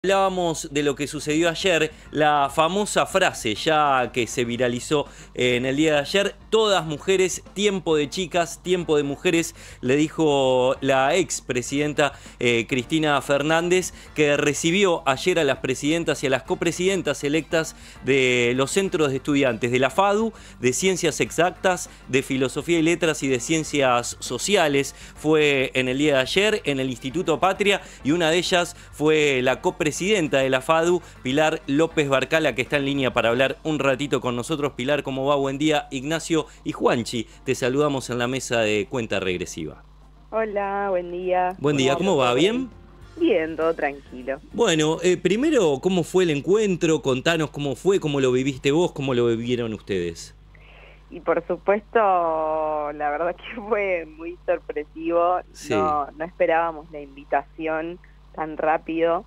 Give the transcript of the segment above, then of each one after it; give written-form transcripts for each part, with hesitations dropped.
Hablábamos de lo que sucedió ayer, la famosa frase ya que se viralizó en el día de ayer: todas mujeres, tiempo de chicas, tiempo de mujeres, le dijo la expresidenta Cristina Fernández, que recibió ayer a las presidentas y a las copresidentas electas de los centros de estudiantes de la FADU, de Ciencias Exactas, de Filosofía y Letras y de Ciencias Sociales. Fue en el día de ayer en el Instituto Patria, y una de ellas fue la copresidenta de la FADU, Pilar López Barcala, que está en línea para hablar un ratito con nosotros. Pilar, ¿cómo va? Buen día. Ignacio y Juanchi, te saludamos en la mesa de Cuenta Regresiva. Hola, buen día. Buen día, ¿cómo va? ¿Bien? Bien, todo tranquilo. Bueno, primero, ¿cómo fue el encuentro? Contanos cómo fue, cómo lo viviste vos, cómo lo vivieron ustedes. Y por supuesto, la verdad que fue muy sorpresivo. Sí. No esperábamos la invitación tan rápido.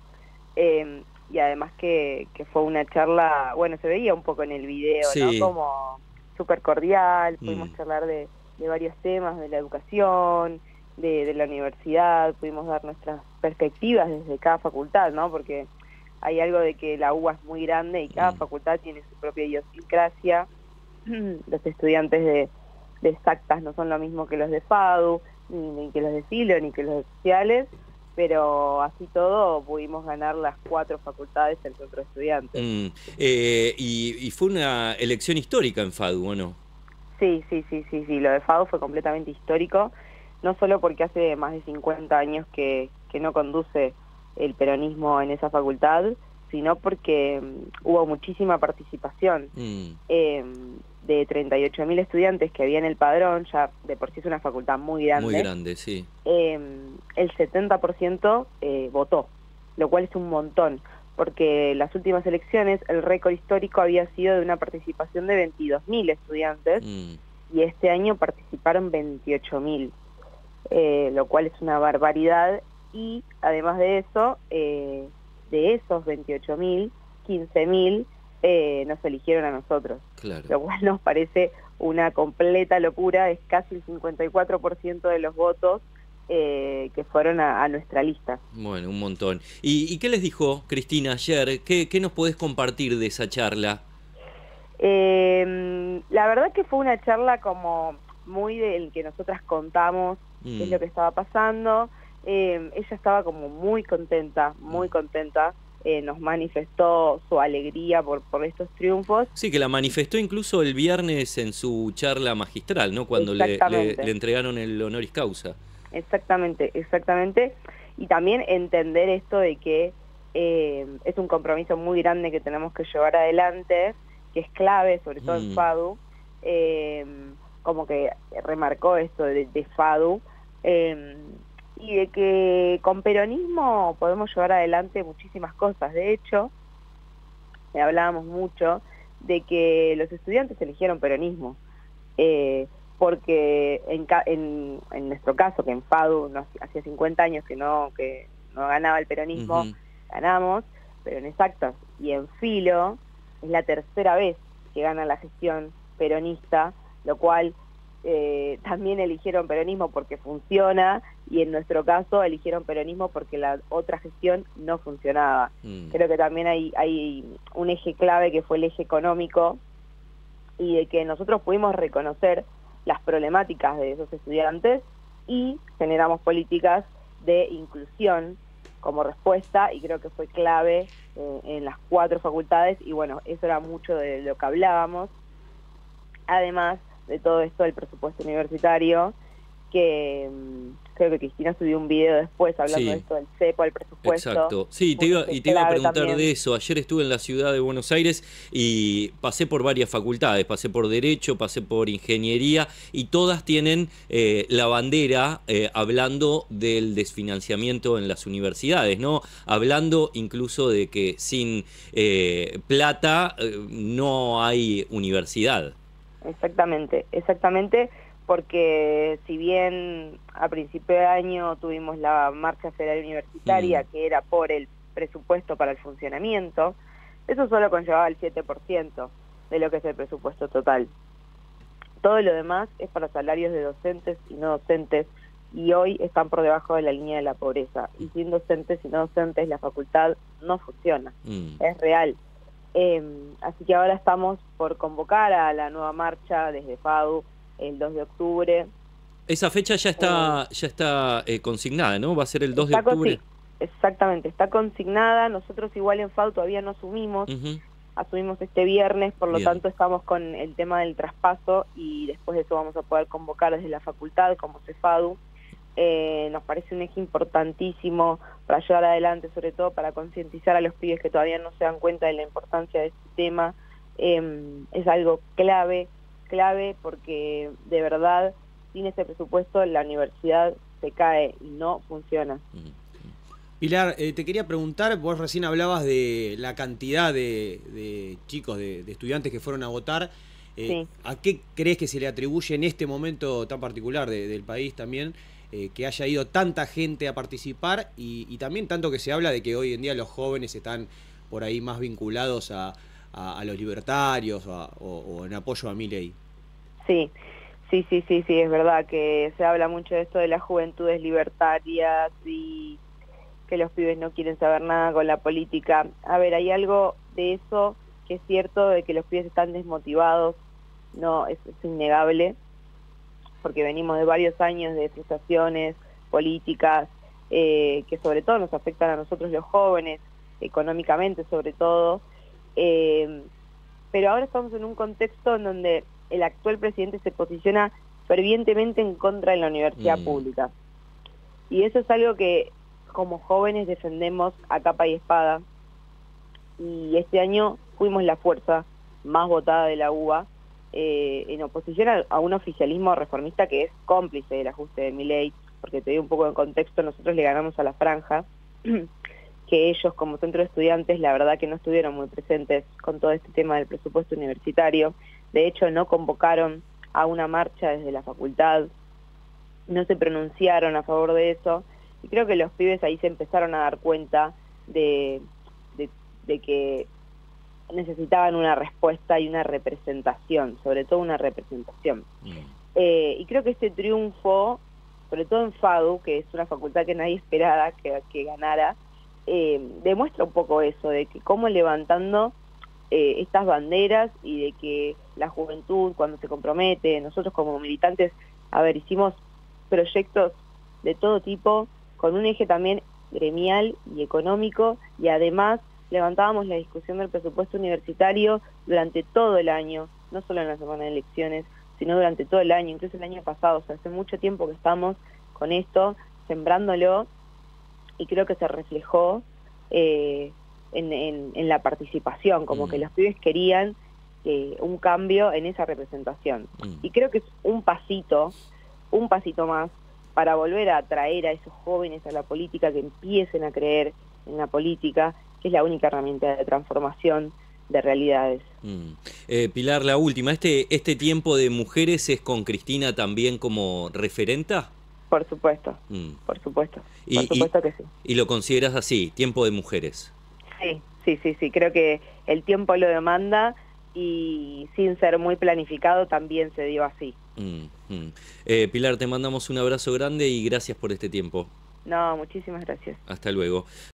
Y además que fue una charla, bueno, se veía un poco en el video, Sí. ¿no? Como súper cordial, pudimos charlar de varios temas, de la educación, de la universidad, pudimos dar nuestras perspectivas desde cada facultad, ¿no? Porque hay algo de que la UBA es muy grande y cada facultad tiene su propia idiosincrasia. Los estudiantes de Exactas no son lo mismo que los de FADU, ni que los de Filo, ni que los de Sociales, pero así todo pudimos ganar las 4 facultades del centro de estudiantes. Y fue una elección histórica en FADU, ¿o no? Sí, lo de FADU fue completamente histórico, no solo porque hace más de 50 años que no conduce el peronismo en esa facultad, sino porque hubo muchísima participación. De 38.000 estudiantes que había en el padrón, ya de por sí es una facultad muy grande. Muy grande, sí. El 70% votó, lo cual es un montón, porque las últimas elecciones el récord histórico había sido de una participación de 22.000 estudiantes, y este año participaron 28.000, lo cual es una barbaridad. Y además de eso, de esos 28.000, 15.000 nos eligieron a nosotros, Claro. Lo cual nos parece una completa locura. Es casi el 54% de los votos que fueron a nuestra lista. Bueno, un montón. ¿Y qué les dijo Cristina ayer? ¿Qué nos podés compartir de esa charla? La verdad que fue una charla como muy del que nosotras contamos qué es lo que estaba pasando. Ella estaba como muy contenta, nos manifestó su alegría por estos triunfos. Sí, que la manifestó incluso el viernes en su charla magistral, ¿no? Cuando le entregaron el honoris causa. Exactamente. Y también entender esto de que es un compromiso muy grande que tenemos que llevar adelante, que es clave, sobre todo en FADU, como que remarcó esto de FADU, y de que con peronismo podemos llevar adelante muchísimas cosas. De hecho, hablábamos mucho de que los estudiantes eligieron peronismo, porque en nuestro caso, que en FADU hacía 50 años que no ganaba el peronismo, ganamos, pero en Exactas y en Filo es la tercera vez que gana la gestión peronista, lo cual también eligieron peronismo porque funciona, y en nuestro caso eligieron peronismo porque la otra gestión no funcionaba. Creo que también hay un eje clave, que fue el eje económico, y de que nosotros pudimos reconocer las problemáticas de esos estudiantes y generamos políticas de inclusión como respuesta, y creo que fue clave en las 4 facultades. Y bueno, eso era mucho de lo que hablábamos. Además de todo esto, el presupuesto universitario, que creo que Cristina subió un video después hablando de esto del cepo, al presupuesto. Exacto. Sí, te iba a preguntar también de eso. Ayer estuve en la ciudad de Buenos Aires y pasé por varias facultades, pasé por Derecho, pasé por Ingeniería, y todas tienen la bandera hablando del desfinanciamiento en las universidades, ¿no? Hablando incluso de que sin plata no hay universidad. Exactamente, porque si bien a principio de año tuvimos la marcha federal universitaria, que era por el presupuesto para el funcionamiento, eso solo conllevaba el 7% de lo que es el presupuesto total. Todo lo demás es para salarios de docentes y no docentes, y hoy están por debajo de la línea de la pobreza. Y sin docentes y no docentes, la facultad no funciona, es real. Así que ahora estamos por convocar a la nueva marcha desde FADU el 2 de octubre. Esa fecha ya está consignada, ¿no? Va a ser el 2 de octubre. Exactamente, está consignada. Nosotros igual en FADU todavía no asumimos. Asumimos este viernes, por lo tanto estamos con el tema del traspaso y después de eso vamos a poder convocar desde la facultad como CEFADU. Nos parece un eje importantísimo para llevar adelante, sobre todo para concientizar a los pibes que todavía no se dan cuenta de la importancia de este tema. Es algo clave porque de verdad sin ese presupuesto la universidad se cae y no funciona. Pilar, te quería preguntar, vos recién hablabas de la cantidad de chicos, de estudiantes que fueron a votar. Sí. ¿A qué crees que se le atribuye en este momento tan particular del país también que haya ido tanta gente a participar y también tanto que se habla de que hoy en día los jóvenes están por ahí más vinculados a los libertarios o en apoyo a Milei? Sí, es verdad que se habla mucho de esto de las juventudes libertarias y que los pibes no quieren saber nada con la política. A ver, hay algo de eso que es cierto, de que los pibes están desmotivados, no, es innegable, porque venimos de varios años de frustraciones políticas que sobre todo nos afectan a nosotros los jóvenes, económicamente sobre todo, pero ahora estamos en un contexto en donde el actual presidente se posiciona fervientemente en contra de la universidad pública. Y eso es algo que como jóvenes defendemos a capa y espada. Y este año fuimos la fuerza más votada de la UBA en oposición a un oficialismo reformista que es cómplice del ajuste de Milei, porque te doy un poco de contexto, nosotros le ganamos a la Franja, que ellos como centro de estudiantes la verdad que no estuvieron muy presentes con todo este tema del presupuesto universitario. De hecho no convocaron a una marcha desde la facultad, no se pronunciaron a favor de eso, y creo que los pibes ahí se empezaron a dar cuenta de que necesitaban una respuesta y una representación, sobre todo una representación. Y creo que este triunfo, sobre todo en FADU, que es una facultad que nadie esperaba que ganara, demuestra un poco eso, de que cómo levantando estas banderas y de que la juventud cuando se compromete, nosotros como militantes, a ver, hicimos proyectos de todo tipo, con un eje también gremial y económico, y además levantábamos la discusión del presupuesto universitario durante todo el año, no solo en la semana de elecciones, sino durante todo el año, incluso el año pasado. O sea, hace mucho tiempo que estamos con esto, sembrándolo, y creo que se reflejó en la participación, como que los pibes querían un cambio en esa representación. Y creo que es un pasito más para volver a atraer a esos jóvenes a la política, que empiecen a creer en la política, que es la única herramienta de transformación de realidades. Pilar, la última, ¿este tiempo de mujeres es con Cristina también como referenta? Por supuesto, por supuesto que sí. ¿Y lo consideras así, tiempo de mujeres? Sí, creo que el tiempo lo demanda y sin ser muy planificado también se dio así. Pilar, te mandamos un abrazo grande y gracias por este tiempo. No, muchísimas gracias. Hasta luego.